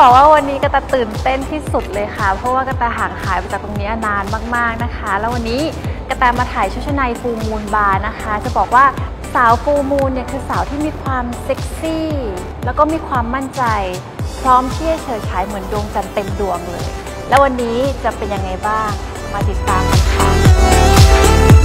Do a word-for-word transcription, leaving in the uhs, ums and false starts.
บอกว่าวันนี้กระตาตื่นเต้นที่สุดเลยค่ะเพราะว่ากระตาห่างหายไปจากตรงนี้นานมากๆนะคะแล้ววันนี้กระตามาถ่ายชุดชั้นในฟูลมูนบาร์นะคะจะบอกว่าสาวฟูลมูนเนี่ยคือสาวที่มีความเซ็กซี่แล้วก็มีความมั่นใจพร้อมที่จะเฉิดฉายเหมือนดวงจันทร์เต็มดวงเลยแล้ววันนี้จะเป็นยังไงบ้างมาติดตามกันค่ะ